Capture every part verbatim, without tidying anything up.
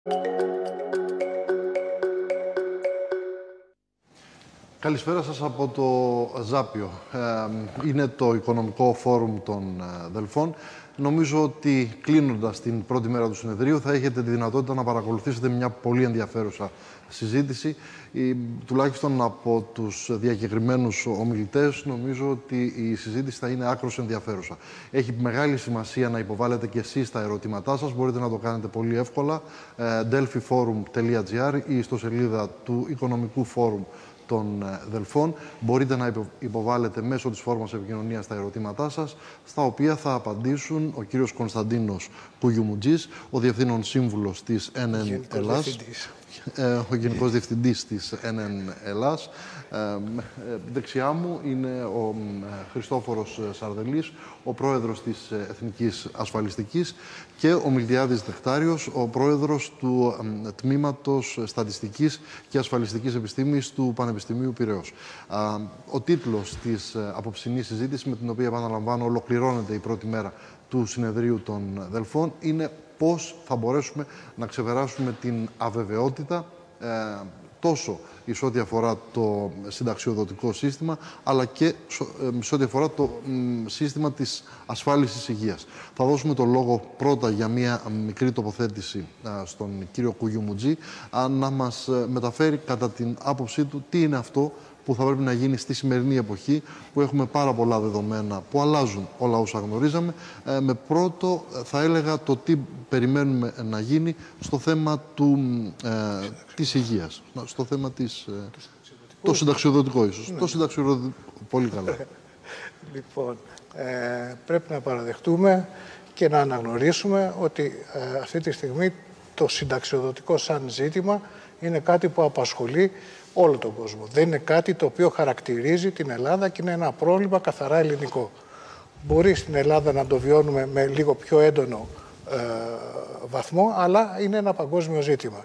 Καλησπέρα σας από το Ζάπιο. Είναι το Οικονομικό Φόρουμ των Δελφών. Νομίζω ότι κλείνοντας την πρώτη μέρα του συνεδρίου θα έχετε τη δυνατότητα να παρακολουθήσετε μια πολύ ενδιαφέρουσα συζήτηση. Η, τουλάχιστον από τους διακεκριμένους ομιλητές, νομίζω ότι η συζήτηση θα είναι άκρως ενδιαφέρουσα. Έχει μεγάλη σημασία να υποβάλλετε και εσείς τα ερωτήματά σας. Μπορείτε να το κάνετε πολύ εύκολα. delphi forum τελεία gr ή ιστοσελίδα του Οικονομικού Φόρουμ των Δελφών. Μπορείτε να υποβάλλετε μέσω της φόρμας επικοινωνίας τα ερωτήματά σας, στα οποία θα απαντήσουν ο κύριος Κωνσταντίνος Κουγιουμουτζής, ο Διευθύνων Σύμβουλος της εν εν Ελλάς, ο Γενικός Διευθυντής της εν εν Ελλάς. Δεξιά μου είναι ο Χριστόφορος Σαρδελής, ο Πρόεδρος της Εθνικής Ασφαλιστικής, και ο Μιλτιάδης Δεχτάριος, ο Πρόεδρος του Τμήματος Στατιστικής και Ασφαλιστικής Επιστήμης του Πανεπιστημίου Πειραιώς. Ο τίτλος της απόψινής συζήτησης, με την οποία, επαναλαμβάνω, ολοκληρώνεται η πρώτη μέρα του συνεδρίου των Δελφών, είναι πώς θα μπορέσουμε να ξεπεράσουμε την αβεβαιότητα ε, τόσο σε ό,τι αφορά το συνταξιοδοτικό σύστημα, αλλά και σε ό,τι αφορά το μ, σύστημα της ασφάλισης υγείας. Θα δώσουμε το λόγο πρώτα για μία μικρή τοποθέτηση α, στον κύριο Κουγιουμουτζή, α, να μας μεταφέρει κατά την άποψή του τι είναι αυτό που θα πρέπει να γίνει στη σημερινή εποχή, που έχουμε πάρα πολλά δεδομένα που αλλάζουν όλα όσα γνωρίζαμε. Ε, με πρώτο, θα έλεγα, το τι περιμένουμε να γίνει στο θέμα του, ε, της υγείας. Στο θέμα της... Ε, το συνταξιοδοτικό, ίσως. Το συνταξιοδοτικό. Πολύ καλά. Λοιπόν, ε, πρέπει να παραδεχτούμε και να αναγνωρίσουμε ότι ε, αυτή τη στιγμή το συνταξιοδοτικό σαν ζήτημα είναι κάτι που απασχολεί όλο τον κόσμο. Δεν είναι κάτι το οποίο χαρακτηρίζει την Ελλάδα και είναι ένα πρόβλημα καθαρά ελληνικό. Μπορεί στην Ελλάδα να το βιώνουμε με λίγο πιο έντονο ε, βαθμό, αλλά είναι ένα παγκόσμιο ζήτημα.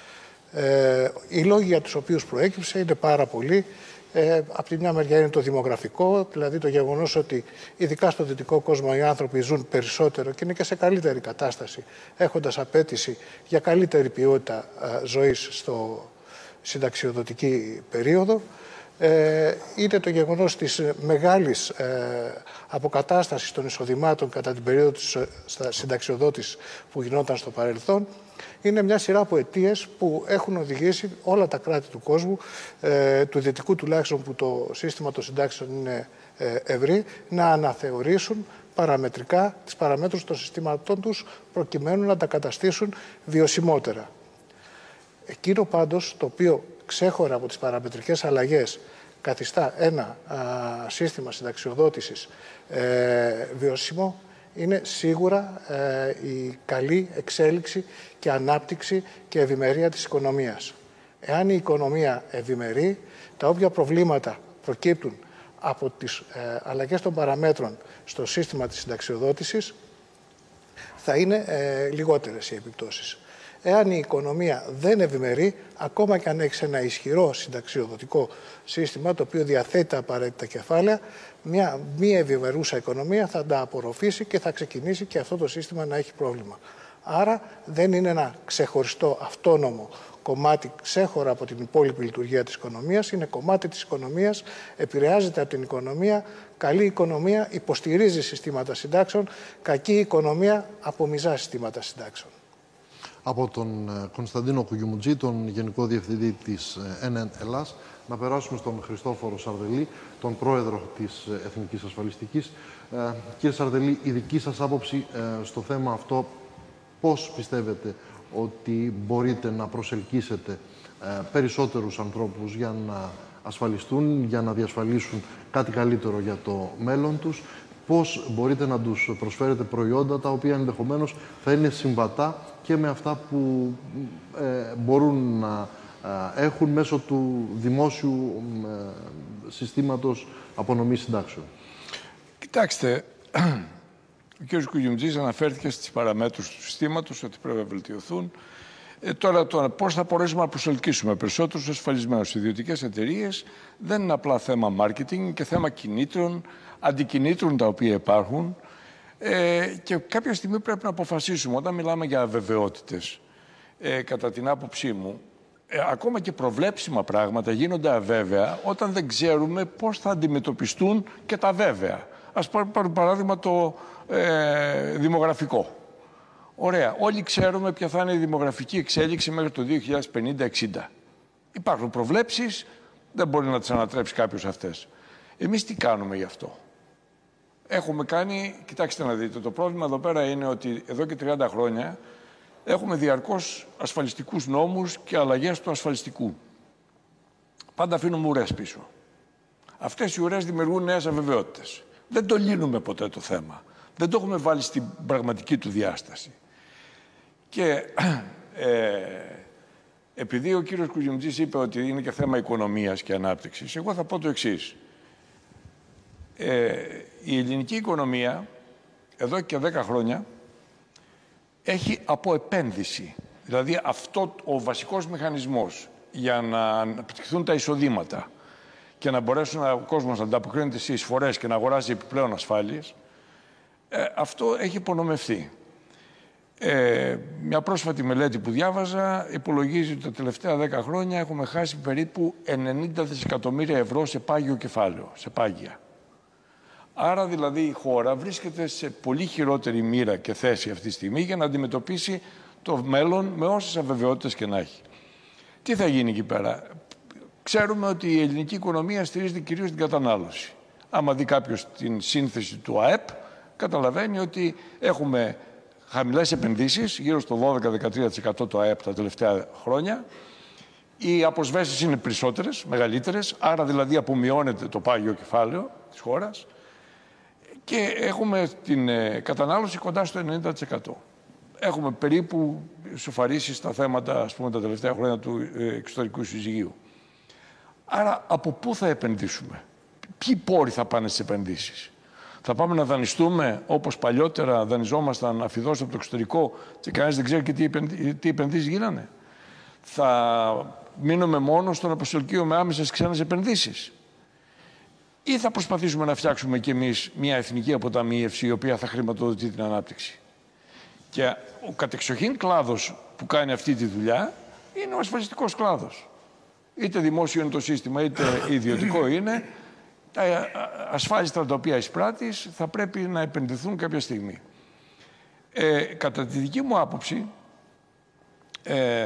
Ε, οι λόγοι για τους οποίους προέκυψε είναι πάρα πολλοί. Ε, από τη μια μεριά είναι το δημογραφικό, δηλαδή το γεγονός ότι ειδικά στο δυτικό κόσμο οι άνθρωποι ζουν περισσότερο και είναι και σε καλύτερη κατάσταση, έχοντας απέτηση για καλύτερη ποιότητα ε, ζωής στο συνταξιοδοτική περίοδο. Ε, είτε το γεγονός της μεγάλης ε, αποκατάστασης των εισοδημάτων κατά την περίοδο της συνταξιοδότησης που γινόταν στο παρελθόν. Είναι μια σειρά από αιτίες που έχουν οδηγήσει όλα τα κράτη του κόσμου, ε, του δυτικού τουλάχιστον, που το σύστημα των συντάξεων είναι ε, ευρύ, να αναθεωρήσουν παραμετρικά τις παραμέτρους των συστήματων τους, προκειμένου να τα καταστήσουν βιωσιμότερα. Εκείνο πάντως το οποίο ξέχωρα από τις παραμετρικές αλλαγές καθιστά ένα α, σύστημα συνταξιοδότησης ε, βιώσιμο, είναι σίγουρα ε, η καλή εξέλιξη και ανάπτυξη και ευημερία της οικονομίας. Εάν η οικονομία ευημερεί, τα όποια προβλήματα προκύπτουν από τις ε, αλλαγές των παραμέτρων στο σύστημα της συνταξιοδότησης θα είναι ε, λιγότερες οι επιπτώσεις. Εάν η οικονομία δεν ευημερεί, ακόμα και αν έχει ένα ισχυρό συνταξιοδοτικό σύστημα, το οποίο διαθέτει τα απαραίτητα κεφάλαια, μια μη ευημερούσα οικονομία θα τα απορροφήσει και θα ξεκινήσει και αυτό το σύστημα να έχει πρόβλημα. Άρα δεν είναι ένα ξεχωριστό, αυτόνομο κομμάτι ξέχωρα από την υπόλοιπη λειτουργία της οικονομίας, είναι κομμάτι της οικονομίας, επηρεάζεται από την οικονομία. Καλή οικονομία υποστηρίζει συστήματα συντάξεων, κακή οικονομία απομυζά συστήματα συντάξεων. Από τον Κωνσταντίνο Κουγιουμουτζή, τον Γενικό Διευθυντή της εν εν Ελλάς, να περάσουμε στον Χριστόφορο Σαρδελή, τον Πρόεδρο της Εθνικής Ασφαλιστικής. Ε, κύριε Σαρδελή, η δική σας άποψη ε, στο θέμα αυτό, πώς πιστεύετε ότι μπορείτε να προσελκύσετε ε, περισσότερους ανθρώπους για να ασφαλιστούν, για να διασφαλίσουν κάτι καλύτερο για το μέλλον τους? Πώς μπορείτε να τους προσφέρετε προϊόντα τα οποία ενδεχομένως θα είναι συμβατά και με αυτά που ε, μπορούν να ε, έχουν μέσω του δημόσιου ε, συστήματος απονομής συντάξεων? Κοιτάξτε, ο κ. Κουγιουμουτζής αναφέρθηκε στις παραμέτρους του συστήματος, ότι πρέπει να βελτιωθούν. Ε, τώρα, τώρα πώς θα μπορέσουμε να προσελκύσουμε περισσότερους ασφαλισμένους? Οι ιδιωτικές εταιρείες δεν είναι απλά θέμα marketing και θέμα κινήτρων, αντικινήτρων τα οποία υπάρχουν. Ε, και κάποια στιγμή πρέπει να αποφασίσουμε, όταν μιλάμε για αβεβαιότητες, ε, κατά την άποψή μου, ε, ακόμα και προβλέψιμα πράγματα γίνονται αβέβαια όταν δεν ξέρουμε πώς θα αντιμετωπιστούν και τα βέβαια. Ας πάρουμε παράδειγμα το ε, δημογραφικό. Ωραία, όλοι ξέρουμε ποια θα είναι η δημογραφική εξέλιξη μέχρι το δύο χιλιάδες πενήντα εξήντα. Υπάρχουν προβλέψεις, δεν μπορεί να τις ανατρέψει κάποιος αυτές. Εμείς τι κάνουμε γι' αυτό? Έχουμε κάνει, κοιτάξτε να δείτε, το πρόβλημα εδώ πέρα είναι ότι εδώ και τριάντα χρόνια έχουμε διαρκώς ασφαλιστικούς νόμους και αλλαγές του ασφαλιστικού. Πάντα αφήνουμε ουρές πίσω. Αυτές οι ουρές δημιουργούν νέες αβεβαιότητες. Δεν το λύνουμε ποτέ το θέμα. Δεν το έχουμε βάλει στην πραγματική του διάσταση. Και ε, επειδή ο κύριος Κουγιουμτζής είπε ότι είναι και θέμα οικονομίας και ανάπτυξης, εγώ θα πω το εξής. Ε, η ελληνική οικονομία εδώ και δέκα χρόνια έχει αποεπένδυση. Δηλαδή αυτό ο βασικός μηχανισμός για να αναπτυχθούν τα εισοδήματα και να μπορέσουν ο κόσμος να ανταποκρίνεται στις εισφορές και να αγοράζει επιπλέον ασφάλειες, ε, αυτό έχει υπονομευθεί. Ε, μια πρόσφατη μελέτη που διάβαζα υπολογίζει ότι τα τελευταία δέκα χρόνια έχουμε χάσει περίπου ενενήντα δισεκατομμύρια ευρώ σε πάγιο κεφάλαιο, σε πάγια. Άρα δηλαδή η χώρα βρίσκεται σε πολύ χειρότερη μοίρα και θέση αυτή τη στιγμή για να αντιμετωπίσει το μέλλον με όσες αβεβαιότητες και να έχει. Τι θα γίνει εκεί πέρα? Ξέρουμε ότι η ελληνική οικονομία στηρίζεται κυρίως στην κατανάλωση. Άμα δει κάποιος την σύνθεση του ΑΕΠ, καταλαβαίνει ότι έχουμε χαμηλές επενδύσεις, γύρω στο δώδεκα με δεκατρία τοις εκατό το ΑΕΠ τα τελευταία χρόνια. Οι αποσβέσεις είναι περισσότερες, μεγαλύτερες, άρα δηλαδή απομειώνεται το πάγιο κεφάλαιο της χώρας και έχουμε την ε, κατανάλωση κοντά στο ενενήντα τοις εκατό. Έχουμε περίπου σοφαρίσει στα θέματα, ας πούμε, τα τελευταία χρόνια του ε, εξωτερικού συζυγίου. Άρα από πού θα επενδύσουμε? Ποιοι πόροι θα πάνε στις επενδύσεις? Θα πάμε να δανειστούμε όπως παλιότερα δανειζόμασταν αφιδώς από το εξωτερικό και κανένας δεν ξέρει και τι, επενδύ, τι επενδύσεις γίνανε? Θα μείνουμε μόνο στο να προσελκύουμε άμεσες ξένες επενδύσεις? Ή θα προσπαθήσουμε να φτιάξουμε κι εμείς μια εθνική αποταμίευση η οποία θα χρηματοδοτεί την ανάπτυξη? Και ο κατεξοχήν κλάδος που κάνει αυτή τη δουλειά είναι ο ασφαλιστικός κλάδος. Είτε δημόσιο είναι το σύστημα, είτε ιδιωτικό είναι. Τα ασφάλιστα τα οποία εισπράττεις θα πρέπει να επενδυθούν κάποια στιγμή. Ε, κατά τη δική μου άποψη, ε,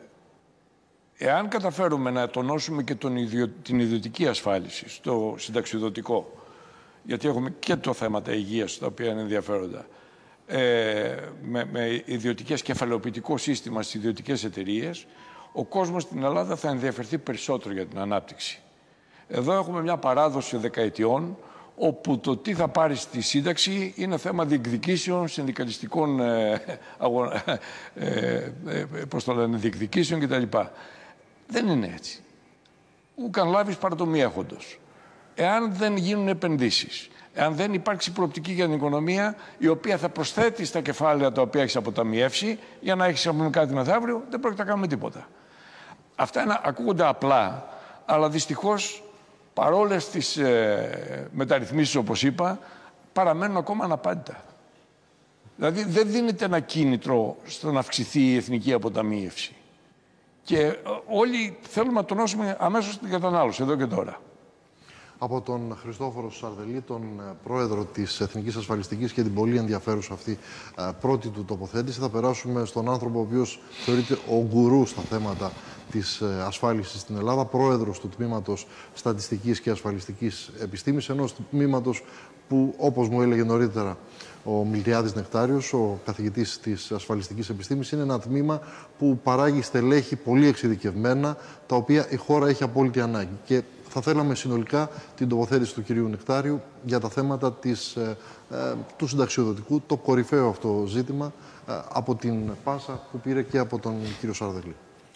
εάν καταφέρουμε να τονώσουμε και τον ιδιο, την ιδιωτική ασφάλιση στο συνταξιοδοτικό, γιατί έχουμε και το θέματα υγείας, τα οποία είναι ενδιαφέροντα, ε, με, με ιδιωτικές κεφαλαιοποιητικό σύστημα στις ιδιωτικές εταιρείες, ο κόσμος στην Ελλάδα θα ενδιαφερθεί περισσότερο για την ανάπτυξη. Εδώ έχουμε μια παράδοση δεκαετιών, όπου το τι θα πάρει στη σύνταξη είναι θέμα διεκδικήσεων, συνδικαλιστικών ε, αγω... ε, ε, πώς το λένε, διεκδικήσεων κτλ. Δεν είναι έτσι. Ούκαν λάβεις παρά το μη έχοντος. Εάν δεν γίνουν επενδύσεις, εάν δεν υπάρξει προοπτική για την οικονομία, η οποία θα προσθέτει στα κεφάλαια τα οποία έχεις αποταμιεύσει, για να έχεις κάτι μεθαύριο, δεν πρόκειται να κάνουμε τίποτα. Αυτά είναι, ακούγονται απλά, αλλά δυστυχώς παρόλες τις ε, μεταρρυθμίσεις, όπως είπα, παραμένουν ακόμα αναπάντητα. Δηλαδή δεν δίνεται ένα κίνητρο στο να αυξηθεί η εθνική αποταμίευση. Και ε, όλοι θέλουμε να τονώσουμε αμέσως την κατανάλωση, εδώ και τώρα. Από τον Χριστόφορο Σαρδελή, τον πρόεδρο της Εθνικής Ασφαλιστικής, και την πολύ ενδιαφέρουσα αυτή πρώτη του τοποθέτηση, θα περάσουμε στον άνθρωπο ο οποίος θεωρείται ο γκουρού στα θέματα της ασφάλισης στην Ελλάδα, πρόεδρος του Τμήματος Στατιστικής και Ασφαλιστικής Επιστήμης, ενός τμήματος που, όπως μου έλεγε νωρίτερα ο Μιλτιάδης Νεκτάριος, ο καθηγητής της Ασφαλιστικής Επιστήμης, είναι ένα τμήμα που παράγει στελέχη πολύ εξειδικευμένα, τα οποία η χώρα έχει απόλυτη ανάγκη. Και θα θέλαμε συνολικά την τοποθέτηση του κυρίου Νεκτάριου για τα θέματα της, ε, ε, του συνταξιοδοτικού, το κορυφαίο αυτό ζήτημα, ε, από την πάσα που πήρε και από τον κύριο Σαρδελή.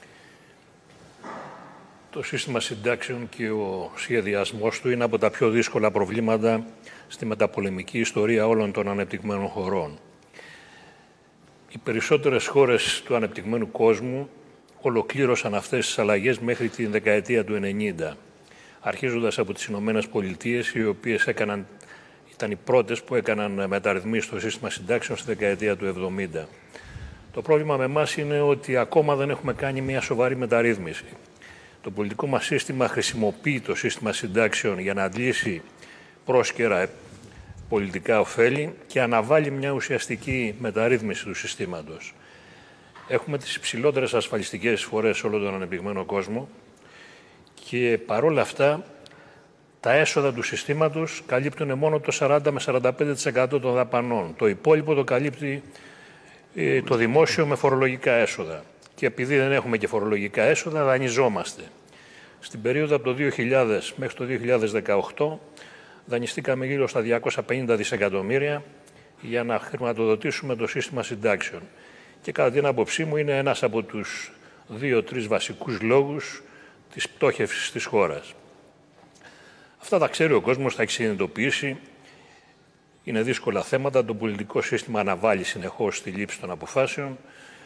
Το σύστημα συντάξεων και ο σχεδιασμός του είναι από τα πιο δύσκολα προβλήματα στη μεταπολεμική ιστορία όλων των ανεπτυγμένων χωρών. Οι περισσότερες χώρες του ανεπτυγμένου κόσμου ολοκλήρωσαν αυτές τις αλλαγές μέχρι την δεκαετία του ενενήντα. Αρχίζοντας από τις Ηνωμένες Πολιτείες, οι οποίες έκαναν, ήταν οι πρώτες που έκαναν μεταρρυθμίσεις στο σύστημα συντάξεων στη δεκαετία του εβδομήντα. Το πρόβλημα με εμάς είναι ότι ακόμα δεν έχουμε κάνει μια σοβαρή μεταρρύθμιση. Το πολιτικό μας σύστημα χρησιμοποιεί το σύστημα συντάξεων για να αντλήσει πρόσκαιρα πολιτικά ωφέλη και αναβάλει μια ουσιαστική μεταρρύθμιση του συστήματος. Έχουμε τις υψηλότερες ασφαλιστικές εισφορές σε όλο τον ανεπτυγμένο κόσμο και παρόλα αυτά τα έσοδα του συστήματος καλύπτουν μόνο το σαράντα με σαράντα πέντε τοις εκατό των δαπανών. Το υπόλοιπο το καλύπτει ε, το δημόσιο με φορολογικά έσοδα. Και επειδή δεν έχουμε και φορολογικά έσοδα, δανειζόμαστε. Στην περίοδο από το δύο χιλιάδες μέχρι το δύο χιλιάδες δεκαοκτώ δανειστήκαμε γύρω στα διακόσια πενήντα δισεκατομμύρια για να χρηματοδοτήσουμε το σύστημα συντάξεων. Και κατά την άποψή μου είναι ένας από τους δύο-τρεις βασικούς λόγους της πτώχευσης της χώρας. Αυτά τα ξέρει ο κόσμος, τα έχει συνειδητοποιήσει. Είναι δύσκολα θέματα. Το πολιτικό σύστημα αναβάλει συνεχώς τη λήψη των αποφάσεων.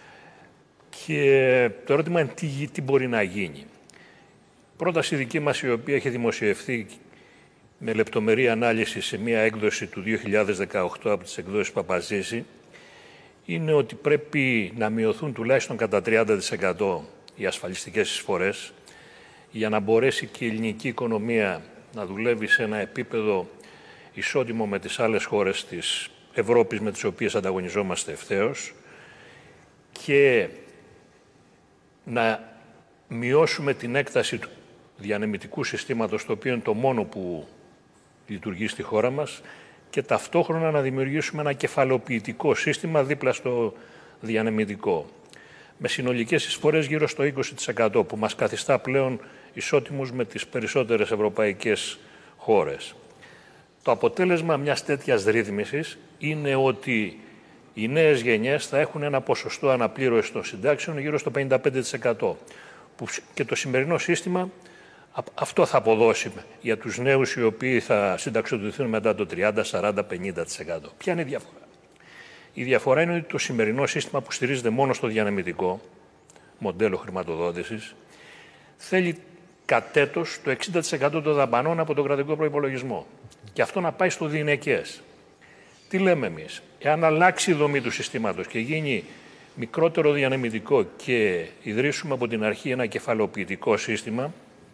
Και το ερώτημα είναι τι, τι μπορεί να γίνει. Η πρόταση δική μας, η οποία έχει δημοσιευθεί με λεπτομερή ανάλυση σε μια έκδοση του δύο χιλιάδες δεκαοκτώ από τις εκδόσεις Παπαζήση, είναι ότι πρέπει να μειωθούν τουλάχιστον κατά τριάντα τοις εκατό οι ασφαλιστικές εισφορές για να μπορέσει και η ελληνική οικονομία να δουλεύει σε ένα επίπεδο ισότιμο με τις άλλες χώρες της Ευρώπης με τις οποίες ανταγωνιζόμαστε ευθέως και να μειώσουμε την έκταση του διανεμητικού συστήματος, το οποίο είναι το μόνο που λειτουργεί στη χώρα μας, και ταυτόχρονα να δημιουργήσουμε ένα κεφαλοποιητικό σύστημα δίπλα στο διανεμητικό, με συνολικές εισφορές γύρω στο είκοσι τοις εκατό, που μας καθιστά πλέον ισότιμους με τις περισσότερες ευρωπαϊκές χώρες. Το αποτέλεσμα μιας τέτοιας ρύθμισης είναι ότι οι νέες γενιές θα έχουν ένα ποσοστό αναπλήρωσης των συντάξεων γύρω στο πενήντα πέντε τοις εκατό, που και το σημερινό σύστημα αυτό θα αποδώσει για τους νέους οι οποίοι θα συνταξιοδοτηθούν μετά το τριάντα, σαράντα, πενήντα τοις εκατό. Ποια είναι η διαφορά? Η διαφορά είναι ότι το σημερινό σύστημα, που στηρίζεται μόνο στο διανεμητικό μοντέλο χρηματοδότησης, θέλει κατ' έτος το εξήντα τοις εκατό των δαπανών από τον κρατικό προϋπολογισμό. Και αυτό να πάει στο διηνεκές. Τι λέμε εμείς? Εάν αλλάξει η δομή του συστήματος και γίνει μικρότερο διανεμητικό και ιδρύσουμε από την αρχή ένα κεφαλοποιητικό σύστημα,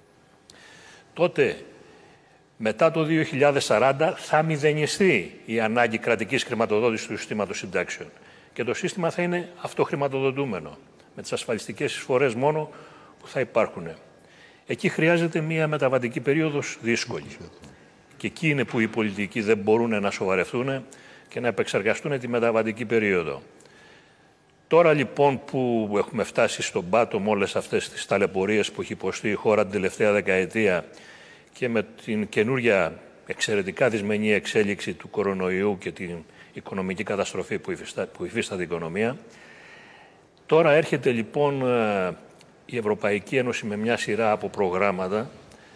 τότε μετά το δύο χιλιάδες σαράντα θα μηδενιστεί η ανάγκη κρατικής χρηματοδότησης του συστήματος συντάξεων και το σύστημα θα είναι αυτοχρηματοδοτούμενο, με τις ασφαλιστικές εισφορές μόνο που θα υπάρχουν. Εκεί χρειάζεται μια μεταβατική περίοδος δύσκολη. Και εκεί είναι που οι πολιτικοί δεν μπορούν να σοβαρευτούν και να επεξεργαστούν τη μεταβατική περίοδο. Τώρα λοιπόν που έχουμε φτάσει στον πάτο με όλες αυτές τις ταλαιπωρίες που έχει υποστεί η χώρα την τελευταία δεκαετία και με την καινούρια εξαιρετικά δυσμενή εξέλιξη του κορονοϊού και την οικονομική καταστροφή που υφιστά, που υφίσταται η οικονομία, τώρα έρχεται λοιπόν η Ευρωπαϊκή Ένωση με μια σειρά από προγράμματα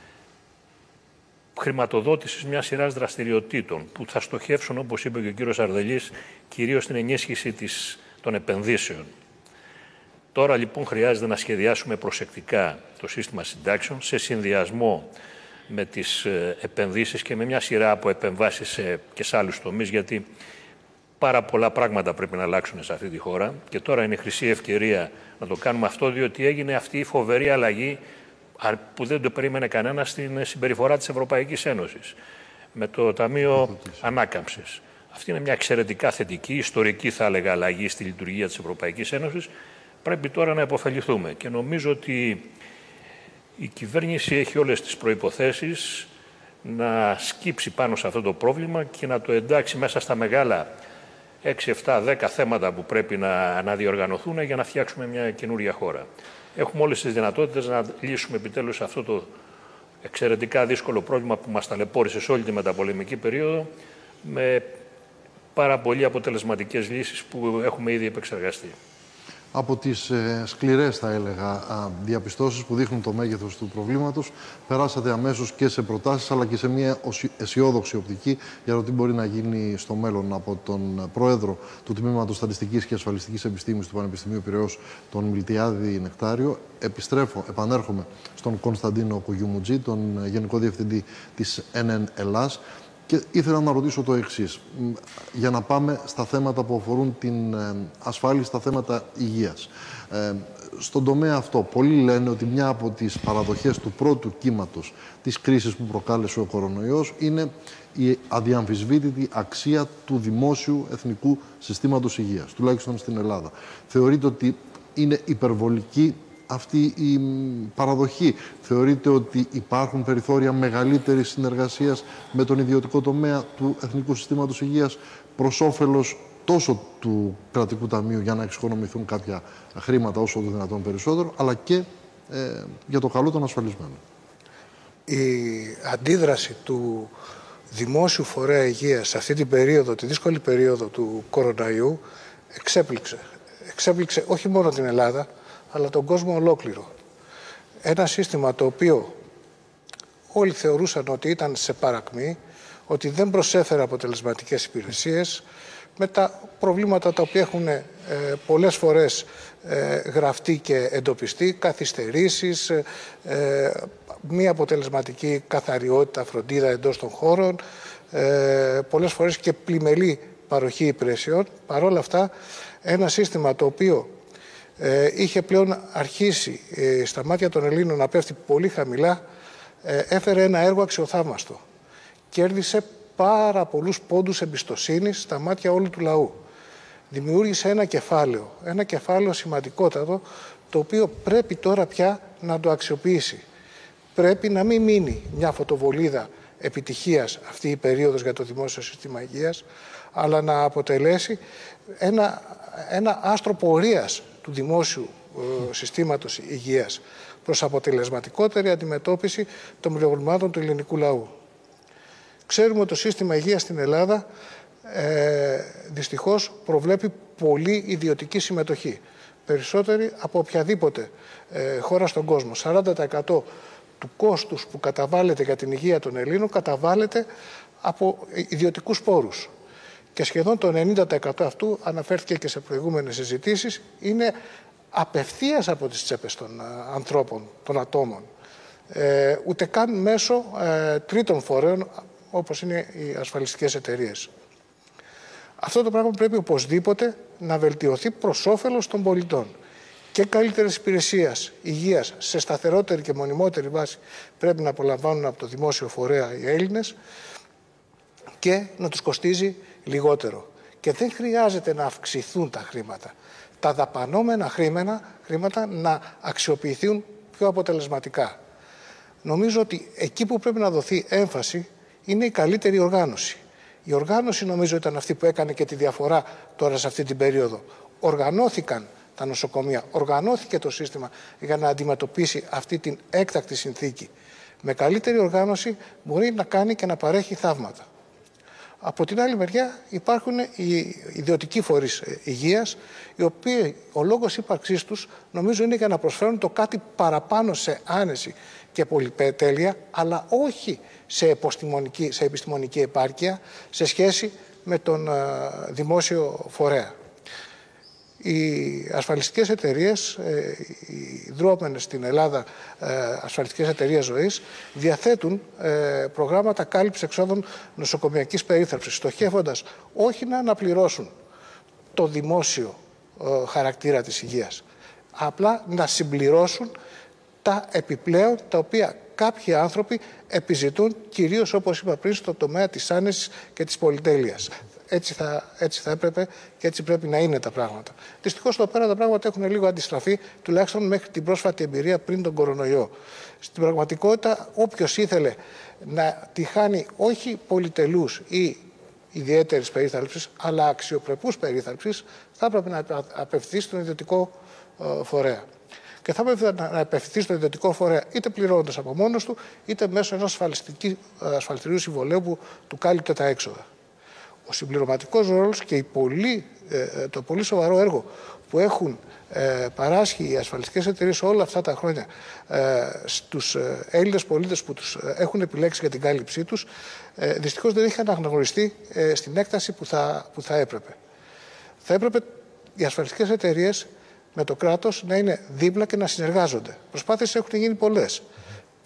χρηματοδότησης μιας σειράς δραστηριοτήτων που θα στοχεύσουν, όπως είπε και ο κύριος Αρδελής, κυρίως στην ενίσχυση της, των επενδύσεων. Τώρα λοιπόν χρειάζεται να σχεδιάσουμε προσεκτικά το σύστημα συντάξεων σε συνδυασμό με τις επενδύσεις και με μια σειρά από επεμβάσεις σε, και σε άλλους τομείς, γιατί πάρα πολλά πράγματα πρέπει να αλλάξουν σε αυτή τη χώρα και τώρα είναι η χρυσή ευκαιρία να το κάνουμε αυτό, διότι έγινε αυτή η φοβερή αλλαγή που δεν το περίμενε κανένα στην συμπεριφορά της Ευρωπαϊκής Ένωσης με το Ταμείο Ανάκαμψης. Αυτή είναι μια εξαιρετικά θετική, ιστορική θα έλεγα, αλλαγή στη λειτουργία της Ευρωπαϊκής Ένωσης. Πρέπει τώρα να υποφεληθούμε και νομίζω ότι η κυβέρνηση έχει όλες τις προϋποθέσεις να σκύψει πάνω σε αυτό το πρόβλημα και να το εντάξει μέσα στα μεγάλα έξι, επτά, δέκα θέματα που πρέπει να, να διοργανωθούν για να φτιάξουμε μια καινούρια χώρα. Έχουμε όλες τις δυνατότητες να λύσουμε επιτέλους αυτό το εξαιρετικά δύσκολο πρόβλημα που μας ταλαιπώρησε σε όλη τη μεταπολεμική περίοδο με πάρα πολύ αποτελεσματικές λύσεις που έχουμε ήδη επεξεργαστεί. Από τις ε, σκληρές, θα έλεγα, α, διαπιστώσεις που δείχνουν το μέγεθος του προβλήματος, περάσατε αμέσως και σε προτάσεις, αλλά και σε μια αισιόδοξη οπτική για το τι μπορεί να γίνει στο μέλλον. Από τον Πρόεδρο του Τμήματος Στατιστικής και Ασφαλιστικής Επιστήμης του Πανεπιστημίου Πειραιώς, τον Μιλτιάδη Νεκτάριο, επιστρέφω, επανέρχομαι στον Κωνσταντίνο Κουγιουμουτζή, τον Γενικό Διευθυντή της N N Ελλάς. Και ήθελα να ρωτήσω το εξής, για να πάμε στα θέματα που αφορούν την ασφάλεια, στα θέματα υγείας. Ε, στον τομέα αυτό, πολλοί λένε ότι μια από τις παραδοχές του πρώτου κύματος της κρίσης που προκάλεσε ο κορονοϊός είναι η αδιαμφισβήτητη αξία του δημόσιου εθνικού συστήματος υγείας, τουλάχιστον στην Ελλάδα. Θεωρείτε ότι είναι υπερβολική αυτή η παραδοχή? Θεωρείτε ότι υπάρχουν περιθώρια μεγαλύτερης συνεργασίας με τον ιδιωτικό τομέα του Εθνικού Συστήματος Υγείας προς όφελος τόσο του κρατικού ταμείου για να εξοικονομηθούν κάποια χρήματα όσο το δυνατόν περισσότερο, αλλά και ε, για το καλό των ασφαλισμένων? Η αντίδραση του δημόσιου φορέα υγείας σε αυτή την περίοδο, τη δύσκολη περίοδο του κοροναϊού, εξέπληξε. Εξέπληξε όχι μόνο την Ελλάδα, αλλά τον κόσμο ολόκληρο. Ένα σύστημα το οποίο όλοι θεωρούσαν ότι ήταν σε παρακμή, ότι δεν προσέφερε αποτελεσματικές υπηρεσίες, με τα προβλήματα τα οποία έχουν ε, πολλές φορές ε, γραφτεί και εντοπιστεί, καθυστερήσεις, ε, ε, μη αποτελεσματική καθαριότητα, φροντίδα εντός των χώρων, ε, πολλές φορές και πλημελή παροχή υπηρεσιών. Παρ' όλα αυτά, ένα σύστημα το οποίο ε, είχε πλέον αρχίσει ε, στα μάτια των Ελλήνων να πέφτει πολύ χαμηλά, ε, έφερε ένα έργο αξιοθαύμαστο. Κέρδισε πάρα πολλούς πόντους εμπιστοσύνης στα μάτια όλου του λαού. Δημιούργησε ένα κεφάλαιο, ένα κεφάλαιο σημαντικότατο, το οποίο πρέπει τώρα πια να το αξιοποιήσει. Πρέπει να μην μείνει μια φωτοβολίδα επιτυχίας αυτή η περίοδος για το δημόσιο σύστημα υγείας, αλλά να αποτελέσει ένα, ένα άστρο πορείας του δημόσιου ε, συστήματος υγείας προς αποτελεσματικότερη αντιμετώπιση των προβλημάτων του ελληνικού λαού. Ξέρουμε ότι το σύστημα υγείας στην Ελλάδα ε, δυστυχώς προβλέπει πολύ ιδιωτική συμμετοχή. Περισσότερη από οποιαδήποτε ε, χώρα στον κόσμο. σαράντα τοις εκατό του κόστους που καταβάλλεται για την υγεία των Ελλήνων καταβάλλεται από ιδιωτικούς πόρους. Και σχεδόν το ενενήντα τοις εκατό αυτού, αναφέρθηκε και σε προηγούμενες συζητήσεις, είναι απευθείας από τις τσέπες των ε, ανθρώπων, των ατόμων. Ε, ούτε καν μέσω ε, τρίτων φορέων, όπως είναι οι ασφαλιστικές εταιρείες. Αυτό το πράγμα πρέπει οπωσδήποτε να βελτιωθεί προς όφελος των πολιτών. Και καλύτερες υπηρεσίες υγείας σε σταθερότερη και μονιμότερη βάση πρέπει να απολαμβάνουν από το δημόσιο φορέα οι Έλληνες και να τους κοστίζει λιγότερο. Και δεν χρειάζεται να αυξηθούν τα χρήματα. Τα δαπανόμενα χρήματα, χρήματα να αξιοποιηθούν πιο αποτελεσματικά. Νομίζω ότι εκεί που πρέπει να δοθεί έμφαση είναι η καλύτερη οργάνωση. Η οργάνωση νομίζω ήταν αυτή που έκανε και τη διαφορά τώρα σε αυτή την περίοδο. Οργανώθηκαν τα νοσοκομεία, οργανώθηκε το σύστημα για να αντιμετωπίσει αυτή την έκτακτη συνθήκη. Με καλύτερη οργάνωση μπορεί να κάνει και να παρέχει θαύματα. Από την άλλη μεριά υπάρχουν οι ιδιωτικοί φορείς υγείας, οι οποίοι ο λόγος ύπαρξής τους νομίζω είναι για να προσφέρουν το κάτι παραπάνω σε άνεση και πολυτέλεια, αλλά όχι σε επιστημονική, σε επιστημονική επάρκεια σε σχέση με τον uh, δημόσιο φορέα. Οι ασφαλιστικές εταιρείες, ε, οι δρόμενες στην Ελλάδα ε, ασφαλιστικές εταιρείες ζωής, διαθέτουν ε, προγράμματα κάλυψης εξόδων νοσοκομιακής περίθαλψης, στοχεύοντας όχι να αναπληρώσουν το δημόσιο ε, χαρακτήρα της υγείας, απλά να συμπληρώσουν τα επιπλέον τα οποία κάποιοι άνθρωποι επιζητούν, κυρίως όπως είπα πριν, στο τομέα της άνεσης και της πολυτέλειας. Έτσι θα, έτσι θα έπρεπε και έτσι πρέπει να είναι τα πράγματα. Δυστυχώς εδώ πέρα τα πράγματα έχουν λίγο αντιστραφεί, τουλάχιστον μέχρι την πρόσφατη εμπειρία πριν τον κορονοϊό. Στην πραγματικότητα, όποιος ήθελε να τη χάνει όχι πολυτελούς ή ιδιαίτερης περίθαλψης, αλλά αξιοπρεπούς περίθαλψης, θα έπρεπε να απευθυνθεί στον ιδιωτικό ε, φορέα. Και θα έπρεπε να απευθυνθεί στον ιδιωτικό φορέα είτε πληρώνοντας από μόνος του, είτε μέσω ενός ασφαλιστηρίου συμβολέου που του κάλυπτε τα έξοδα. Ο συμπληρωματικός ρόλος και η πολύ, ε, το πολύ σοβαρό έργο που έχουν ε, παράσχει οι ασφαλιστικές εταιρείες όλα αυτά τα χρόνια ε, στους ε, Έλληνες πολίτες που τους ε, έχουν επιλέξει για την κάλυψή τους, ε, δυστυχώς δεν είχε αναγνωριστεί ε, στην έκταση που θα, που θα έπρεπε. Θα έπρεπε οι ασφαλιστικές εταιρείες με το κράτος να είναι δίπλα και να συνεργάζονται. Προσπάθειες έχουν γίνει πολλές.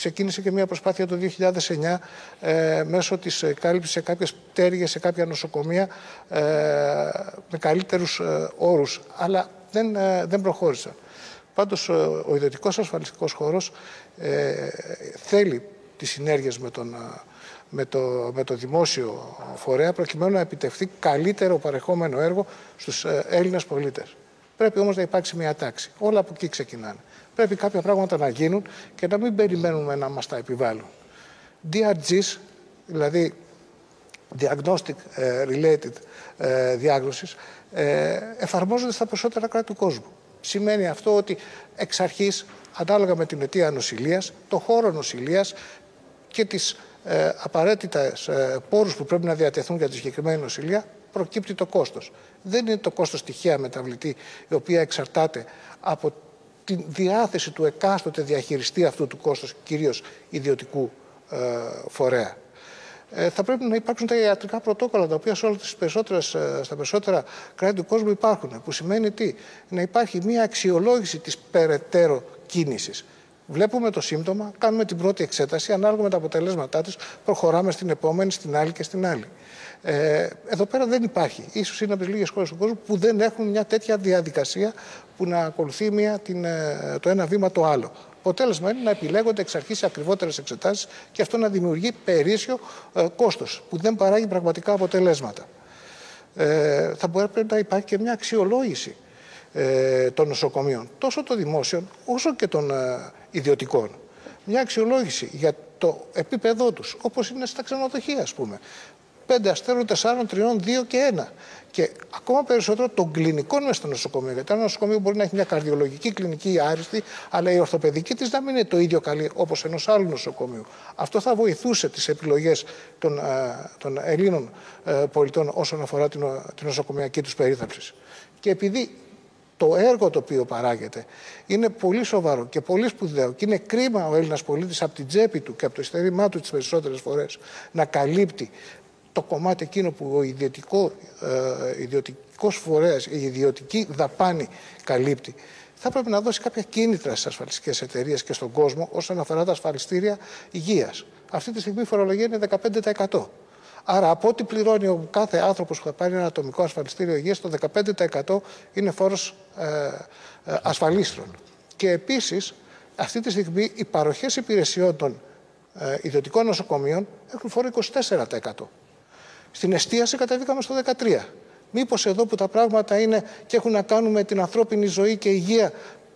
ξεκίνησε και μια προσπάθεια το δύο χιλιάδες εννιά ε, μέσω της κάλυψης σε κάποιες πτέρυγες, σε κάποια νοσοκομεία ε, με καλύτερους ε, όρους, αλλά δεν, ε, δεν προχώρησαν. Πάντως ο ιδιωτικός ασφαλιστικός χώρος ε, θέλει τις συνέργειες με, τον, με, το, με το δημόσιο φορέα προκειμένου να επιτευχθεί καλύτερο παρεχόμενο έργο στους ε, Έλληνες πολίτες. Πρέπει όμως να υπάρξει μια τάξη. Όλα από εκεί ξεκινάνε. Πρέπει κάποια πράγματα να γίνουν και να μην περιμένουμε να μας τα επιβάλλουν. ντι αρ τζις, δηλαδή Diagnostic Related Diagnosis, εφαρμόζονται στα περισσότερα κράτη του κόσμου. Σημαίνει αυτό ότι εξ αρχής, ανάλογα με την αιτία νοσηλείας, το χώρο νοσηλείας και τις ε, απαραίτητες ε, πόρους που πρέπει να διατεθούν για τη συγκεκριμένη νοσηλεία, προκύπτει το κόστος. Δεν είναι το κόστος τυχαία μεταβλητή, η οποία εξαρτάται από τη διάθεση του εκάστοτε διαχειριστή αυτού του κόστος, κυρίως ιδιωτικού ε, φορέα. Ε, θα πρέπει να υπάρξουν τα ιατρικά πρωτόκολλα, τα οποία σε όλες τις περισσότερες, στα περισσότερα κράτη του κόσμου υπάρχουν. Που σημαίνει τι? Να υπάρχει μια αξιολόγηση της περαιτέρω κίνησης. Βλέπουμε το σύμπτωμα, κάνουμε την πρώτη εξέταση, ανάλογα με τα αποτελέσματά της, προχωράμε στην επόμενη, στην άλλη και στην άλλη. Ε, εδώ πέρα δεν υπάρχει. Ίσως είναι από τις λίγες χώρες του κόσμου που δεν έχουν μια τέτοια διαδικασία που να ακολουθεί μια, την, το ένα βήμα το άλλο. Αποτέλεσμα είναι να επιλέγονται εξ αρχής οι ακριβότερες εξετάσεις και αυτό να δημιουργεί περίσσιο ε, κόστος που δεν παράγει πραγματικά αποτελέσματα. Ε, θα μπορεί να υπάρχει και μια αξιολόγηση ε, των νοσοκομείων, τόσο των δημόσιων όσο και των ε, ιδιωτικών. Μια αξιολόγηση για το επίπεδό τους, όπως είναι στα ξενοδοχεία, ας πούμε. Πέντε αστέρων, τεσσάρων, τριών, δύο και ένα. Και ακόμα περισσότερο των κλινικών μέσα στο νοσοκομείο. Γιατί ένα νοσοκομείο μπορεί να έχει μια καρδιολογική κλινική άριστη, αλλά η ορθοπαιδική της να μην είναι το ίδιο καλή όπως ενός άλλου νοσοκομείου. Αυτό θα βοηθούσε τις επιλογές των, των Ελλήνων πολιτών όσον αφορά την, την νοσοκομιακή τους περίθαλψη. Και επειδή το έργο το οποίο παράγεται είναι πολύ σοβαρό και πολύ σπουδαίο και είναι κρίμα ο Έλληνας πολίτης από την τσέπη του και από το εισιτήrimά του τις περισσότερες φορές να καλύπτει το κομμάτι εκείνο που ο ιδιωτικό, ε, ιδιωτικός φορέας, η ιδιωτική δαπάνη καλύπτει, θα πρέπει να δώσει κάποια κίνητρα στις ασφαλιστικές εταιρείες και στον κόσμο όσον αφορά τα ασφαλιστήρια υγείας. Αυτή τη στιγμή η φορολογία είναι δεκαπέντε τοις εκατό. Άρα από ό,τι πληρώνει ο κάθε άνθρωπος που θα πάρει ένα ατομικό ασφαλιστήριο υγείας, το δεκαπέντε τοις εκατό είναι φόρος ε, ε, ασφαλίστρων. Και επίσης, αυτή τη στιγμή οι παροχές υπηρεσιών των ε, ιδιωτικών νοσοκομείων έχουν φόρο είκοσι τέσσερα τοις εκατό. Στην εστίαση κατεβήκαμε στο δεκατρία τοις εκατό. Μήπως εδώ που τα πράγματα είναι και έχουν να κάνουν με την ανθρώπινη ζωή και υγεία,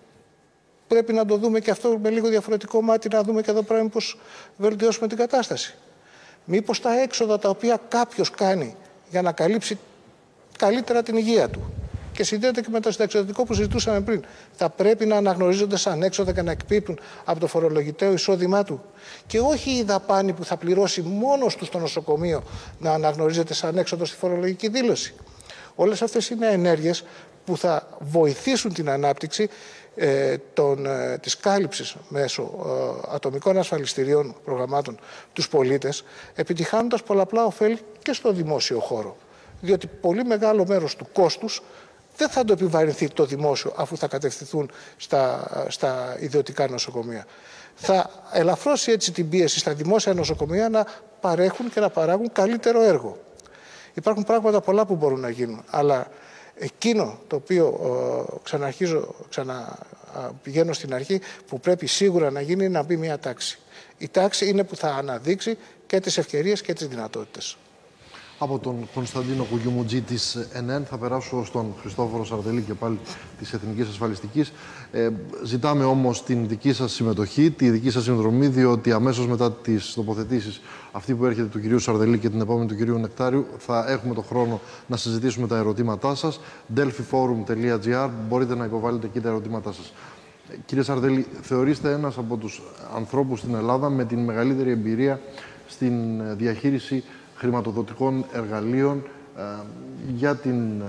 πρέπει να το δούμε και αυτό με λίγο διαφορετικό μάτι, να δούμε και εδώ πρέπει πώς βελτιώσουμε την κατάσταση. Μήπως τα έξοδα τα οποία κάποιος κάνει για να καλύψει καλύτερα την υγεία του και συνδέεται και με το συνταξιδοτικό που συζητούσαμε πριν, θα πρέπει να αναγνωρίζονται σαν έξοδα και να εκπίπτουν από το φορολογητέο εισόδημά του. Και όχι η δαπάνη που θα πληρώσει μόνος του στο νοσοκομείο να αναγνωρίζεται σαν έξοδο στη φορολογική δήλωση. Όλες αυτές είναι ενέργειες που θα βοηθήσουν την ανάπτυξη ε, των, ε, της κάλυψης μέσω ε, ατομικών ασφαλιστηρίων προγραμμάτων τους πολίτες, επιτυχάνοντας πολλαπλά ωφέλη και στο δημόσιο χώρο. Διότι πολύ μεγάλο μέρος του κόστους δεν θα το επιβαρυνθεί το δημόσιο αφού θα κατευθυνθούν στα, στα ιδιωτικά νοσοκομεία. Θα ελαφρώσει έτσι την πίεση στα δημόσια νοσοκομεία να παρέχουν και να παράγουν καλύτερο έργο. Υπάρχουν πράγματα πολλά που μπορούν να γίνουν, αλλά εκείνο το οποίο ε, ξαναρχίζω, ξαναπηγαίνω στην αρχή, που πρέπει σίγουρα να γίνει είναι να μπει μια τάξη. Η τάξη είναι που θα αναδείξει και τις ευκαιρίες και τις δυνατότητες. Από τον Κωνσταντίνο Κουγιουμουτζή της ΕΝΕΝ θα περάσω στον Χριστόφορο Σαρδελή και πάλι της Εθνικής Ασφαλιστικής. Ε, ζητάμε όμως την δική σας συμμετοχή, τη δική σας συνδρομή, διότι αμέσως μετά τις τοποθετήσεις, αυτή που έρχεται του κυρίου Σαρδελή και την επόμενη του κυρίου Νεκτάριου, θα έχουμε το χρόνο να συζητήσουμε τα ερωτήματά σας. delphiforum τελεία gr, μπορείτε να υποβάλλετε εκεί τα ερωτήματά σας. Κύριε Σαρδελή, θεωρείστε ένας από τους ανθρώπους στην Ελλάδα με την μεγαλύτερη εμπειρία στην διαχείριση χρηματοδοτικών εργαλείων ε, για, την,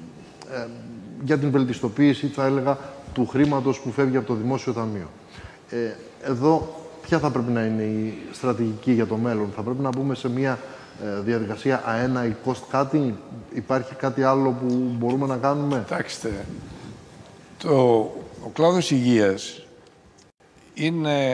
ε, ε, για την βελτιστοποίηση, θα έλεγα, του χρήματος που φεύγει από το Δημόσιο Ταμείο. Ε, εδώ, ποια θα πρέπει να είναι η στρατηγική για το μέλλον? Θα πρέπει να μπούμε σε μια ε, διαδικασία αένα ή cost cutting? Υπάρχει κάτι άλλο που μπορούμε να κάνουμε? Κοιτάξτε, το, ο κλάδος υγείας είναι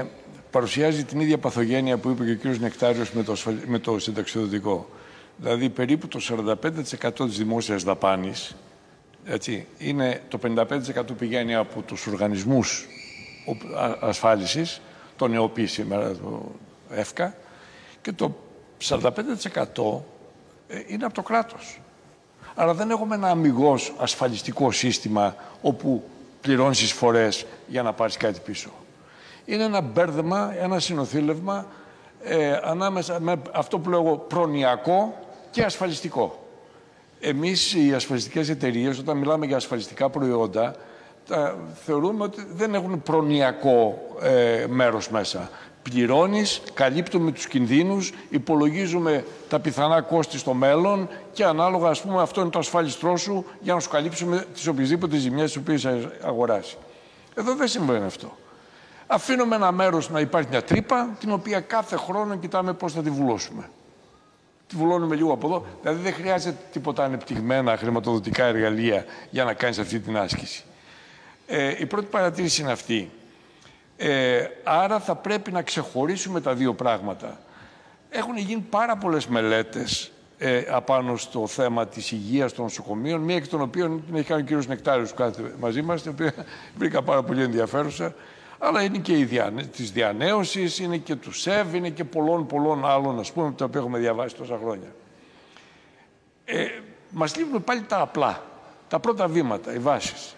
παρουσιάζει την ίδια παθογένεια που είπε και ο κύριος Νεκτάριος με το, με το συνταξιοδοτικό. Δηλαδή, περίπου το σαράντα πέντε τοις εκατό της δημόσιας δαπάνης, έτσι, είναι, το πενήντα πέντε τοις εκατό πηγαίνει από τους οργανισμούς ασφάλισης, το ΝΕΟΠΗ σήμερα, το ΕΦΚΑ, και το σαράντα πέντε τοις εκατό είναι από το κράτος. Άρα δεν έχουμε ένα αμιγώς ασφαλιστικό σύστημα όπου πληρώνεις εισφορές για να πάρεις κάτι πίσω. Είναι ένα μπέρδεμα, ένα συνοθήλευμα ε, ανάμεσα με αυτό που λέγω προνοιακό και ασφαλιστικό. Εμείς οι ασφαλιστικές εταιρείες, όταν μιλάμε για ασφαλιστικά προϊόντα, τα θεωρούμε ότι δεν έχουν προνοιακό ε, μέρος μέσα. Πληρώνεις, καλύπτουμε τους κινδύνους, υπολογίζουμε τα πιθανά κόστη στο μέλλον και ανάλογα, ας πούμε, αυτό είναι το ασφάλιστρό σου για να σου καλύψουμε τις οποιασδήποτε ζημιές τις οποίες αγοράσει. Εδώ δεν συμβαίνει αυτό. Αφήνουμε ένα μέρος να υπάρχει μια τρύπα, την οποία κάθε χρόνο κοιτάμε πώς θα τη βουλώσουμε. Τη βουλώνουμε λίγο από εδώ, δηλαδή δεν χρειάζεται τίποτα ανεπτυγμένα χρηματοδοτικά εργαλεία για να κάνεις αυτή την άσκηση. Ε, η πρώτη παρατήρηση είναι αυτή. Ε, άρα θα πρέπει να ξεχωρίσουμε τα δύο πράγματα. Έχουν γίνει πάρα πολλές μελέτες ε, απάνω στο θέμα της υγείας των νοσοκομείων, μία εκ των οποίων την έχει κάνει ο κύριος Νεκτάριος που κάθεται μαζί μας, την οποία βρήκα πάρα πολύ ενδιαφέρουσα, αλλά είναι και η διανε... της διανέωσης, είναι και του ΣΕΒ, είναι και πολλών πολλών άλλων, ας πούμε, τα οποία έχουμε διαβάσει τόσα χρόνια. Ε, μας λείπουν πάλι τα απλά, τα πρώτα βήματα, οι βάσεις.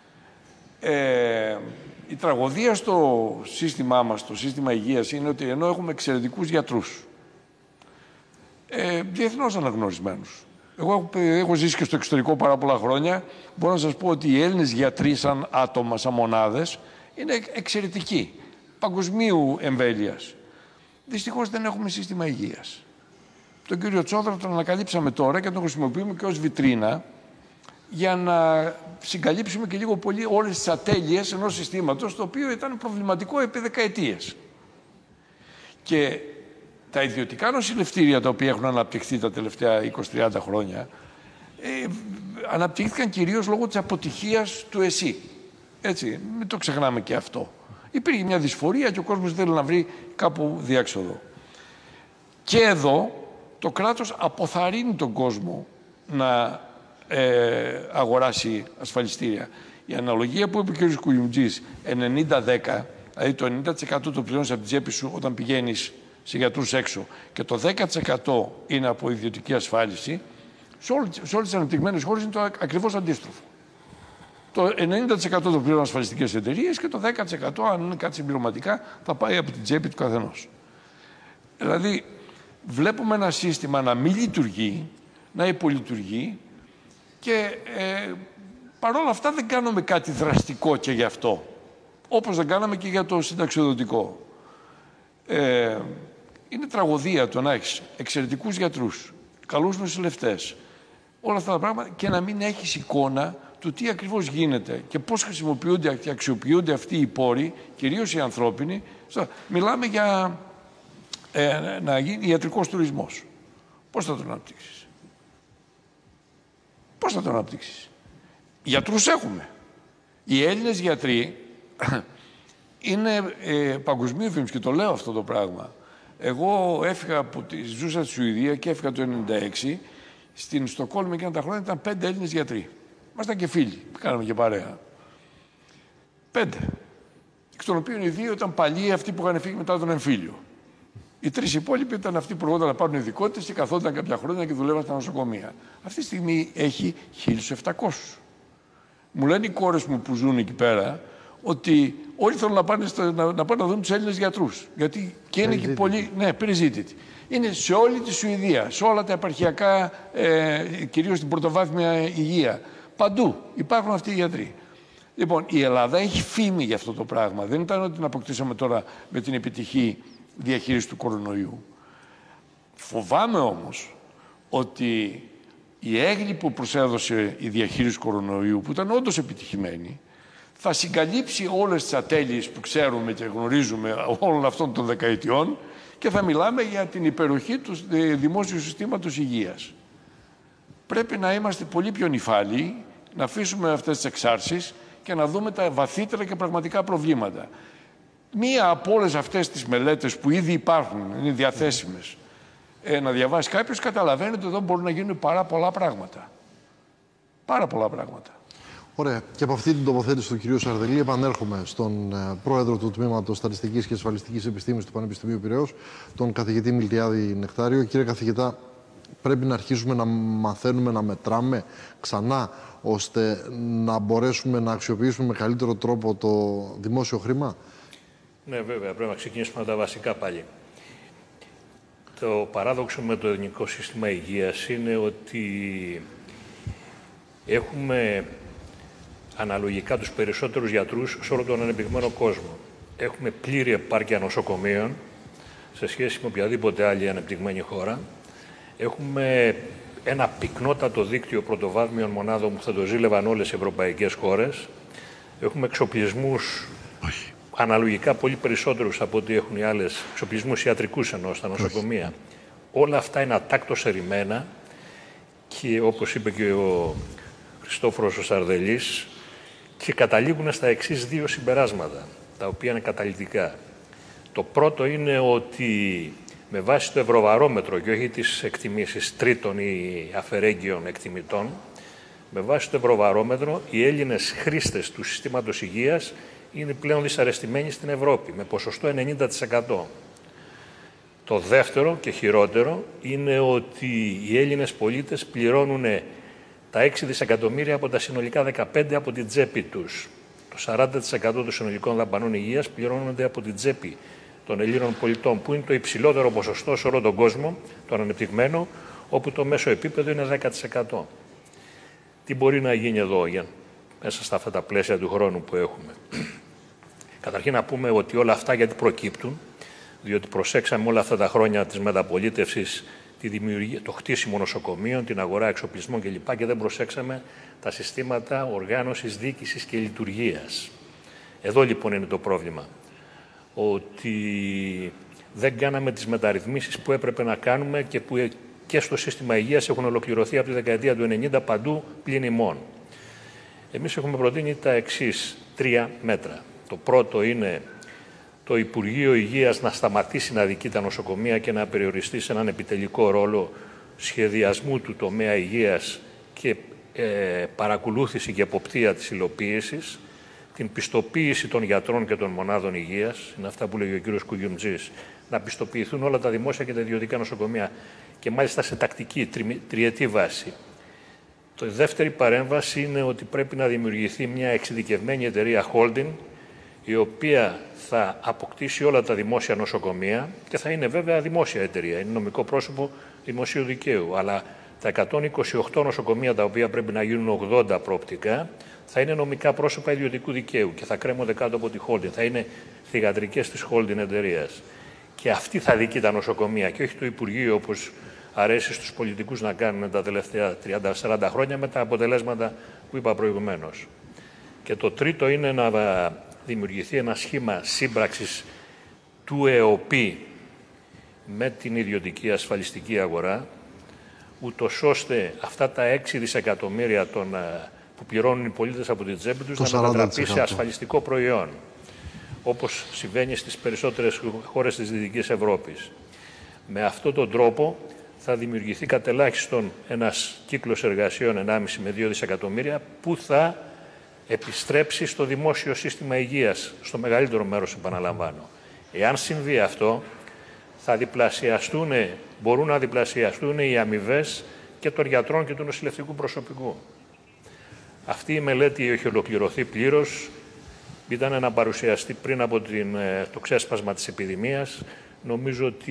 Ε, η τραγωδία στο σύστημά μας, στο σύστημα υγείας, είναι ότι ενώ έχουμε εξαιρετικούς γιατρούς, ε, διεθνώς αναγνωρισμένους. Εγώ έχω, έχω ζήσει και στο εξωτερικό πάρα πολλά χρόνια. Μπορώ να σας πω ότι οι Έλληνες γιατροί σαν άτομα, σαν μονάδες, είναι εξαιρετικοί, παγκοσμίου εμβέλειας. Δυστυχώς δεν έχουμε σύστημα υγείας. Τον κύριο Τσόδρα τον ανακαλύψαμε τώρα και τον χρησιμοποιούμε και ως βιτρίνα για να συγκαλύψουμε και λίγο πολύ όλες τις ατέλειες ενός συστήματος, το οποίο ήταν προβληματικό επί δεκαετίες. Και τα ιδιωτικά νοσηλευτήρια τα οποία έχουν αναπτυχθεί τα τελευταία είκοσι με τριάντα χρόνια ε, αναπτύχθηκαν κυρίως λόγω της αποτυχίας του ΕΣΥ. Έτσι, μην το ξεχνάμε και αυτό. Υπήρχε μια δυσφορία και ο κόσμος θέλει να βρει κάπου διάξοδο. Και εδώ το κράτος αποθαρρύνει τον κόσμο να ε, αγοράσει ασφαλιστήρια. Η αναλογία που είπε ο κ. Κουγιουμτζής, ενενήντα δέκα, δηλαδή το ενενήντα τοις εκατό το πληρώνεις από την τσέπη σου όταν πηγαίνεις σε γιατρούς έξω και το δέκα τοις εκατό είναι από ιδιωτική ασφάλιση, σε όλες, σε όλες τις αναπτυγμένες χώρες είναι το ακριβώς αντίστροφο. Το ενενήντα τοις εκατό το πληρώνουν ασφαλιστικές εταιρείες και το δέκα τοις εκατό, αν είναι κάτι συμπληρωματικά, θα πάει από την τσέπη του καθενός. Δηλαδή, βλέπουμε ένα σύστημα να μην λειτουργεί, να υπολειτουργεί και ε, παρόλα αυτά δεν κάνουμε κάτι δραστικό και γι' αυτό. Όπως δεν κάναμε και για το συνταξιοδοτικό. Ε, είναι τραγωδία το να έχεις εξαιρετικούς γιατρούς, καλούς νοσηλευτές, όλα αυτά τα πράγματα και να μην έχεις εικόνα του τι ακριβώς γίνεται και πώς χρησιμοποιούνται και αξιοποιούνται αυτοί οι πόροι, κυρίως οι ανθρώπινοι. Μιλάμε για ε, να γίνει ιατρικός τουρισμός. Πώς θα τον αναπτύξεις? Πώς θα τον αναπτύξεις? Γιατρούς έχουμε. Οι Έλληνες γιατροί είναι ε, παγκοσμίου φήμης και το λέω αυτό το πράγμα. Εγώ έφυγα από τη, ζούσα στη Σουηδία και έφυγα το ενενήντα έξι. Στην Στοκόλμη εκείνα τα χρόνια ήταν πέντε Έλληνες γιατροί. Ήμασταν και φίλοι, κάναμε και παρέα. Πέντε. Εκ των οποίων οι δύο ήταν παλιοί, αυτοί που είχαν φύγει μετά τον εμφύλιο. Οι τρεις υπόλοιποι ήταν αυτοί που προβόταν να πάρουν ειδικότητες και καθόταν κάποια χρόνια και δουλεύαν στα νοσοκομεία. Αυτή τη στιγμή έχει χίλιους επτακόσιους. Μου λένε οι κόρες μου που ζουν εκεί πέρα ότι όλοι θέλουν να πάνε, στο, να, να, πάνε να δουν τους Έλληνες γιατρούς. Γιατί και είναι και πολύ. Ναι, περιζήτητοι. Είναι σε όλη τη Σουηδία, σε όλα τα επαρχιακά, ε, κυρίως στην πρωτοβάθμια υγεία. Παντού υπάρχουν αυτοί οι γιατροί. Λοιπόν, η Ελλάδα έχει φήμη για αυτό το πράγμα. Δεν ήταν ότι την αποκτήσαμε τώρα με την επιτυχή διαχείριση του κορονοϊού. Φοβάμαι όμως ότι η έγκλη που προσέδωσε η διαχείριση του κορονοϊού, που ήταν όντως επιτυχημένη, θα συγκαλύψει όλες τις ατέλειες που ξέρουμε και γνωρίζουμε όλων αυτών των δεκαετιών και θα μιλάμε για την υπεροχή του δημόσιου συστήματος υγείας. Πρέπει να είμαστε πολύ πιο νηφάλιοι, να αφήσουμε αυτές τις εξάρσεις και να δούμε τα βαθύτερα και πραγματικά προβλήματα. μία από όλες αυτές τις μελέτες που ήδη υπάρχουν, είναι διαθέσιμες, ε, να διαβάσει κάποιος, καταλαβαίνει ότι εδώ μπορούν να γίνουν πάρα πολλά πράγματα. Πάρα πολλά πράγματα. Ωραία. Και από αυτή την τοποθέτηση του κυρίου Σαρδελή επανέρχομαι στον ε, πρόεδρο του Τμήματος Στατιστικής και Ασφαλιστικής Επιστήμης του Πανεπιστημίου Πειραιώς, τον καθηγητή Μιλτιάδη Νεκτάριο. Κύριε καθηγητά, πρέπει να αρχίσουμε να μαθαίνουμε να μετράμε ξανά, ώστε να μπορέσουμε να αξιοποιήσουμε με καλύτερο τρόπο το δημόσιο χρήμα. Ναι, βέβαια. Πρέπει να ξεκινήσουμε από τα βασικά πάλι. Το παράδοξο με το Εθνικό Σύστημα Υγείας είναι ότι έχουμε αναλογικά τους περισσότερους γιατρούς σε όλο τον ανεπτυγμένο κόσμο. Έχουμε πλήρη επάρκεια νοσοκομείων σε σχέση με οποιαδήποτε άλλη ανεπτυγμένη χώρα. Έχουμε ένα πυκνότατο δίκτυο πρωτοβάθμιων μονάδων που θα το ζήλευαν όλες οι ευρωπαϊκές χώρες. Έχουμε εξοπλισμούς Όχι. αναλογικά πολύ περισσότερους από ό,τι έχουν οι άλλες, εξοπλισμούς ιατρικούς εννοώ στα νοσοκομεία. Όχι. Όλα αυτά είναι ατάκτως ερημένα και όπως είπε και ο Χριστόφορος ο Σαρδελής, και καταλήγουν στα εξής δύο συμπεράσματα, τα οποία είναι καταλυτικά. Το πρώτο είναι ότι με βάση το Ευρωβαρόμετρο και όχι τις εκτιμήσεις τρίτων ή αφαιρέγγιων εκτιμητών, με βάση το Ευρωβαρόμετρο οι Έλληνες χρήστες του συστήματος υγείας είναι πλέον δυσαρεστημένοι στην Ευρώπη, με ποσοστό ενενήντα τοις εκατό. Το δεύτερο και χειρότερο είναι ότι οι Έλληνες πολίτες πληρώνουν τα έξι δισεκατομμύρια από τα συνολικά δεκαπέντε από την τσέπη τους. Το σαράντα τοις εκατό των συνολικών δαπανών υγείας πληρώνονται από την τσέπη των Ελλήνων πολιτών, που είναι το υψηλότερο ποσοστό σε όλο τον κόσμο, τον ανεπτυγμένο, όπου το μέσο επίπεδο είναι δέκα τοις εκατό. Τι μπορεί να γίνει εδώ για, μέσα στα αυτά τα πλαίσια του χρόνου που έχουμε? Καταρχήν να πούμε ότι όλα αυτά γιατί προκύπτουν, διότι προσέξαμε όλα αυτά τα χρόνια της μεταπολίτευσης τη δημιουργία, το χτίσιμο νοσοκομείων, την αγορά εξοπλισμών κλπ. Και δεν προσέξαμε τα συστήματα οργάνωσης, διοίκησης και λειτουργίας. Εδώ λοιπόν είναι το πρόβλημα. Ότι δεν κάναμε τις μεταρρυθμίσεις που έπρεπε να κάνουμε και που και στο σύστημα υγείας έχουν ολοκληρωθεί από τη δεκαετία του ενενήντα παντού πλην ημών. Εμείς έχουμε προτείνει τα εξής τρία μέτρα. Το πρώτο είναι το Υπουργείο Υγείας να σταματήσει να δικεί τα νοσοκομεία και να περιοριστεί σε έναν επιτελικό ρόλο σχεδιασμού του τομέα υγείας και ε, παρακολούθηση και εποπτεία της υλοποίησης, την πιστοποίηση των γιατρών και των μονάδων υγείας, είναι αυτά που λέγει ο κύριος Κουγιουμτζής, να πιστοποιηθούν όλα τα δημόσια και τα ιδιωτικά νοσοκομεία και μάλιστα σε τακτική, τρι, τριετή βάση. Το δεύτερη παρέμβαση είναι ότι πρέπει να δημιουργηθεί μια εξειδικευμένη εταιρεία holding, η οποία θα αποκτήσει όλα τα δημόσια νοσοκομεία και θα είναι βέβαια δημόσια εταιρεία, είναι νομικό πρόσωπο δημοσίου δικαίου. Αλλά τα εκατόν είκοσι οκτώ νοσοκομεία, τα οποία πρέπει να γίνουν ογδόντα προοπτικά, θα είναι νομικά πρόσωπα ιδιωτικού δικαίου και θα κρέμονται κάτω από τη holding. Θα είναι θυγατρικές της holding εταιρείας. Και αυτή θα δικεί τα νοσοκομεία και όχι το Υπουργείο, όπως αρέσει στους πολιτικούς να κάνουν τα τελευταία τριάντα σαράντα χρόνια με τα αποτελέσματα που είπα προηγουμένως. Και το τρίτο είναι να δημιουργηθεί ένα σχήμα σύμπραξης του ΕΟΠΗ με την ιδιωτική ασφαλιστική αγορά, ούτως ώστε αυτά τα έξι δισεκατομμύρια των, που πληρώνουν οι πολίτες από την τσέπη τους να μετατραπεί σε ασφαλιστικό προϊόν, όπως συμβαίνει στις περισσότερες χώρες της Δυτικής Ευρώπης. Με αυτόν τον τρόπο θα δημιουργηθεί κατελάχιστον ένας κύκλος εργασιών ενάμιση με δύο δισεκατομμύρια που θα επιστρέψει στο δημόσιο σύστημα υγείας, στο μεγαλύτερο μέρος, επαναλαμβάνω. Εάν συμβεί αυτό, θα διπλασιαστούν, μπορούν να διπλασιαστούν οι αμοιβές και των γιατρών και του νοσηλευτικού προσωπικού. Αυτή η μελέτη έχει ολοκληρωθεί πλήρως. Ήταν να παρουσιαστεί πριν από την, το ξέσπασμα της επιδημίας. Νομίζω ότι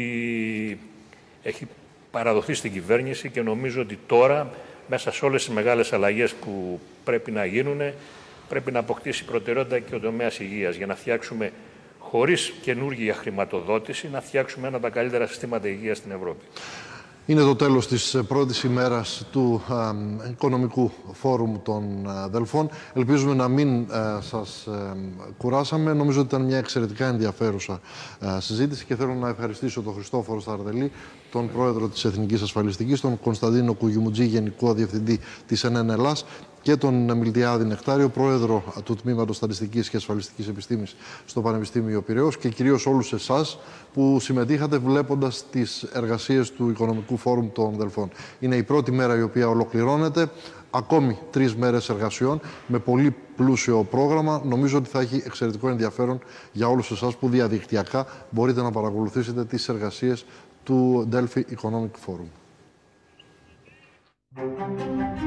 έχει παραδοθεί στην κυβέρνηση και νομίζω ότι τώρα, μέσα σε όλες τις μεγάλες αλλαγές που πρέπει να γίνουν, πρέπει να αποκτήσει προτεραιότητα και ο τομέας υγείας για να φτιάξουμε, χωρίς καινούργια χρηματοδότηση, να φτιάξουμε ένα από τα καλύτερα συστήματα υγείας στην Ευρώπη. Είναι το τέλος της πρώτης ημέρας του α, Οικονομικού Φόρουμ των α, Δελφών. Ελπίζουμε να μην α, σας α, κουράσαμε. Νομίζω ότι ήταν μια εξαιρετικά ενδιαφέρουσα α, συζήτηση και θέλω να ευχαριστήσω τον Χριστόφορο Σαρδελή, τον πρόεδρο της Εθνικής Ασφαλιστικής, τον Κωνσταντίνο Κουγιουμτζή, Γενικό Διευθυντή της ΕΝ Ελλάς, και τον Μιλτιάδη Νεκτάριο, πρόεδρο του Τμήματος Στατιστικής και Ασφαλιστικής Επιστήμης στο Πανεπιστήμιο Πειραιώς, και κυρίως όλους εσάς που συμμετείχατε βλέποντας τις εργασίες του Οικονομικού Φόρουμ των Δελφών. Είναι η πρώτη μέρα η οποία ολοκληρώνεται. Ακόμη τρεις μέρες εργασιών με πολύ πλούσιο πρόγραμμα. Νομίζω ότι θα έχει εξαιρετικό ενδιαφέρον για όλους εσάς που διαδικτυακά μπορείτε να παρακολουθήσετε τις εργασίες του Delphi Economic Forum.